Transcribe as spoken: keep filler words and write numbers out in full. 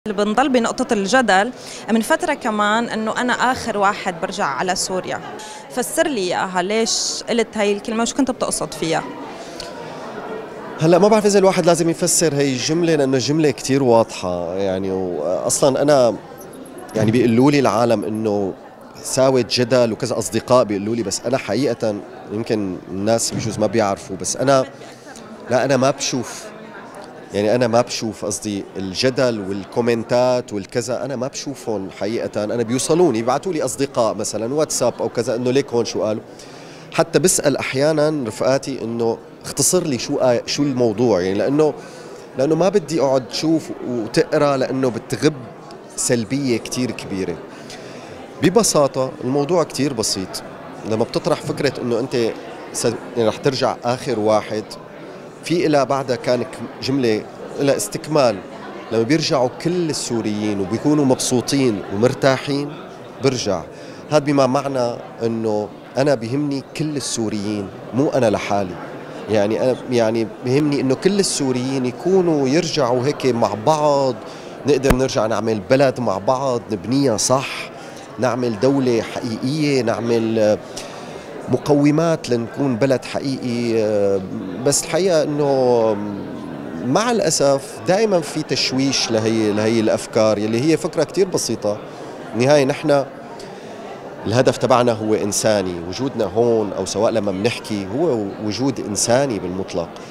اللي بنضل بنقطة الجدل من فترة كمان انه انا اخر واحد برجع على سوريا. فسر لي اياها، ليش قلت هاي الكلمة وش كنت بتقصد فيها؟ هلا ما بعرف اذا الواحد لازم يفسر هي الجملة لانه الجملة كثير واضحة يعني، واصلا انا يعني بيقولوا لي العالم انه ساوت جدل وكذا، اصدقاء بيقولوا لي، بس انا حقيقة يمكن الناس بجوز ما بيعرفوا، بس انا لا انا ما بشوف، يعني أنا ما بشوف، قصدي الجدل والكومنتات والكذا أنا ما بشوفهم حقيقة. أنا بيوصلوني، بيبعتوا لي أصدقاء مثلا واتساب أو كذا إنه ليك هون شو قالوا. حتى بسأل أحيانا رفقاتي إنه اختصر لي شو آي شو الموضوع، يعني لأنه لأنه ما بدي أقعد تشوف وتقرأ، لأنه بتغب سلبية كتير كبيرة. ببساطة الموضوع كتير بسيط. لما بتطرح فكرة إنه أنت يعني رح ترجع آخر واحد، في إلى بعدها كان جملة إلى استكمال. لما بيرجعوا كل السوريين وبيكونوا مبسوطين ومرتاحين برجع. هذا بما معنى أنه أنا بيهمني كل السوريين، مو أنا لحالي. يعني أنا يعني بيهمني أنه كل السوريين يكونوا يرجعوا هيك مع بعض، نقدر نرجع نعمل بلد مع بعض، نبنيها صح، نعمل دولة حقيقية، نعمل مقومات لنكون بلد حقيقي. بس الحقيقة انه مع الأسف دائما في تشويش لهي لهي الأفكار يلي هي فكرة كتير بسيطة. نهاية نحن الهدف تبعنا هو إنساني، وجودنا هون أو سواء لما بنحكي هو وجود إنساني بالمطلق.